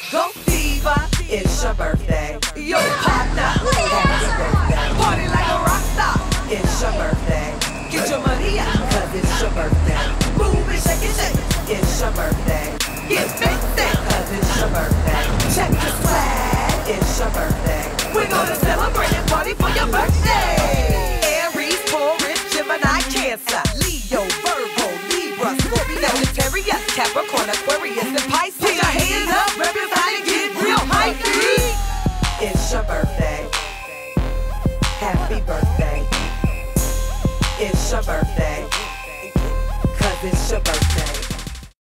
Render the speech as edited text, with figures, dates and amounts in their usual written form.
Go Diva, it's your birthday. Yo partner, happy birthday. Party like a rock star, it's your birthday. Get your money up, cause it's your birthday. Move and shake it, it's your birthday. Get fancy, cause it's your birthday. Check the swag, it's your birthday. We're gonna celebrate and party for your birthday. Aries, Taurus, Gemini, Cancer, Leo, Virgo, Libra, Scorpio, Sagittarius, Capricorn, Aquarius, and Pisces. Put your hands up, everybody get real hypey. It's your birthday. Happy birthday. It's your birthday. Cause it's your birthday.